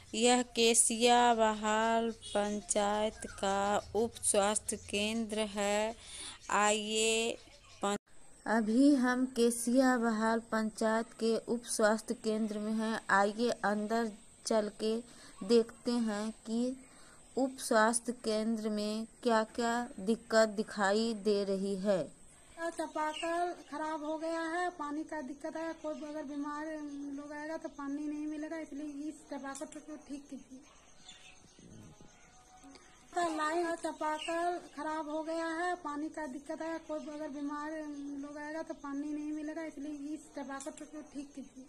यह केसिया बहाल पंचायत का उप स्वास्थ्य केंद्र है। आइए अभी हम केसिया बहाल पंचायत के उप स्वास्थ्य केंद्र में हैं। आइए अंदर चल के देखते हैं कि उप स्वास्थ्य केंद्र में क्या क्या दिक्कत दिखाई दे रही है। चापाकल खराब हो गया है, पानी का दिक्कत है। कोई अगर बीमार लोग आएगा तो पानी नहीं मिलेगा, इसलिए इस चापाकल को ठीक कीजिए। लाइन और चापाकल खराब हो गया है, पानी का दिक्कत है। कोई अगर बीमार लोग आएगा तो पानी नहीं मिलेगा, इसलिए इस चापाकल को ठीक कीजिए।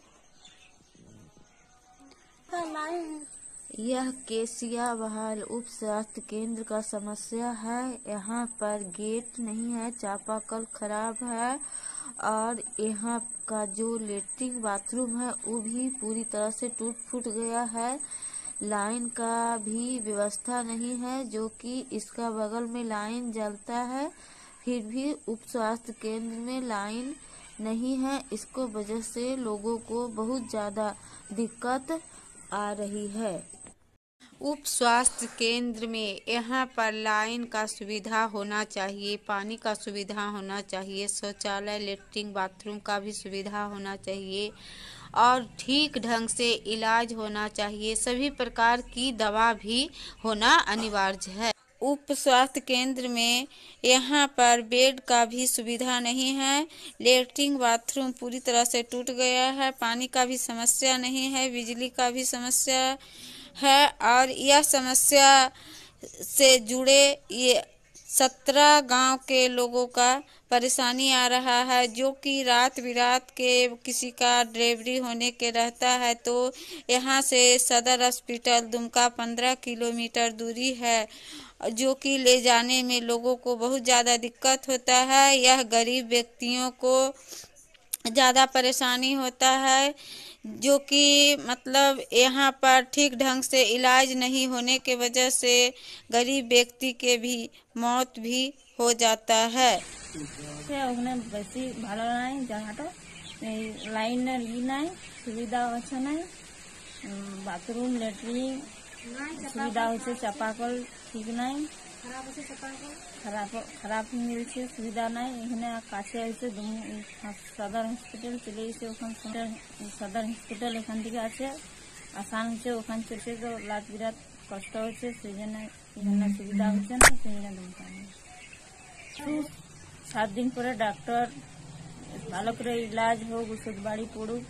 लाइन यह केसिया बहाल उप स्वास्थ्य केंद्र का समस्या है। यहाँ पर गेट नहीं है, चापाकल खराब है और यहाँ का जो लेट्रिन बाथरूम है वो भी पूरी तरह से टूट फूट गया है। लाइन का भी व्यवस्था नहीं है, जो कि इसका बगल में लाइन जलता है, फिर भी उप स्वास्थ्य केंद्र में लाइन नहीं है। इसको वजह से लोगों को बहुत ज़्यादा दिक्कत आ रही है। उप स्वास्थ्य केंद्र में यहाँ पर लाइन का सुविधा होना चाहिए, पानी का सुविधा होना चाहिए, शौचालय लेट्रिन बाथरूम का भी सुविधा होना चाहिए और ठीक ढंग से इलाज होना चाहिए। सभी प्रकार की दवा भी होना अनिवार्य है। उप स्वास्थ्य केंद्र में यहाँ पर बेड का भी सुविधा नहीं है, लेट्रिन बाथरूम पूरी तरह से टूट गया है, पानी का भी समस्या नहीं है, बिजली का भी समस्या है और यह समस्या से जुड़े ये 17 गांव के लोगों का परेशानी आ रहा है, जो कि रात बिरात के किसी का डिलीवरी होने के रहता है तो यहाँ से सदर हॉस्पिटल दुमका 15 किलोमीटर दूरी है, जो कि ले जाने में लोगों को बहुत ज़्यादा दिक्कत होता है। यह गरीब व्यक्तियों को ज़्यादा परेशानी होता है, जो कि मतलब यहाँ पर ठीक ढंग से इलाज नहीं होने के वजह से गरीब व्यक्ति के भी मौत भी हो जाता है। बेसी भालो नाई जगह लाइन नाई सुविधा अच्छा नाई, बाथरूम लेट्रिन सुविधा होचे, चापाकल ठीक नाई, खराब मिलছে सुविधा नाई। এখানে কাছে আছে সদর হসপিটাল চলে এসে, ওখান সদর হসপিটাল এখান থেকে আছে আসান হচ্ছে, ওখান চলছে তো রাত বিরাত কষ্ট হচ্ছে, সেই জন্য এখানে সুবিধা হচ্ছে না, সেই জন্য দুমকা 7 दिन পরে ডাক্তার ভালো করে ইলাজ হোক, ওষুধ বাড়ি পড়ুক।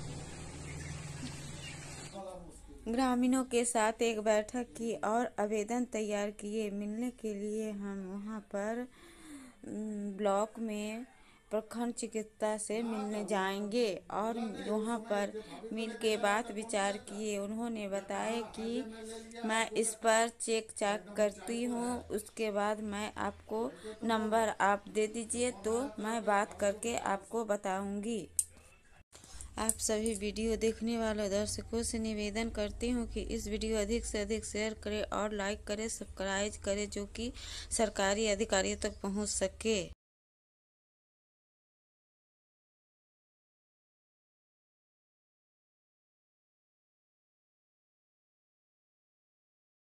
ग्रामीणों के साथ एक बैठक की और आवेदन तैयार किए। मिलने के लिए हम वहां पर ब्लॉक में प्रखंड चिकित्सा से मिलने जाएंगे और वहां पर मिल के बात विचार किए। उन्होंने बताया कि मैं इस पर चेक चाक करती हूँ, उसके बाद मैं आपको नंबर आप दे दीजिए तो मैं बात करके आपको बताऊंगी। आप सभी वीडियो देखने वाले दर्शकों से निवेदन करती हूँ कि इस वीडियो अधिक से अधिक शेयर करें और लाइक करें, सब्सक्राइब करें, जो कि सरकारी अधिकारियों तक पहुँच सके।